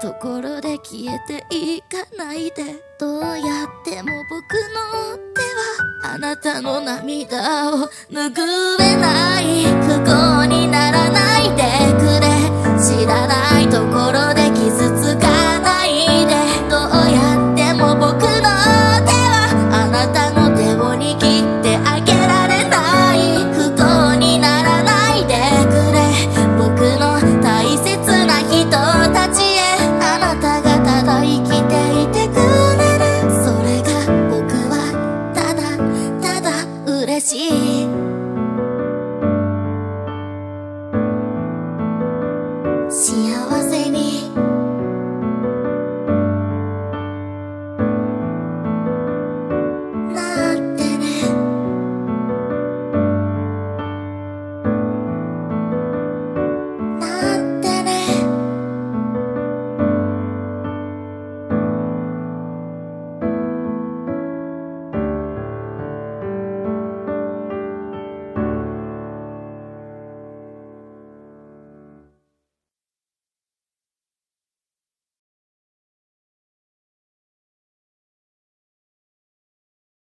ところで消えていかないで。どうやっても僕の手はあなたの涙を拭えない。不幸にならないでくれ。知らないところで傷つかないで。どうやっても僕の手はあなたの手を握ってあげられない。不幸にならないでくれ。僕の大切な人たちへ。あなたがただ生きていてくれる。それが僕はただただ嬉しい。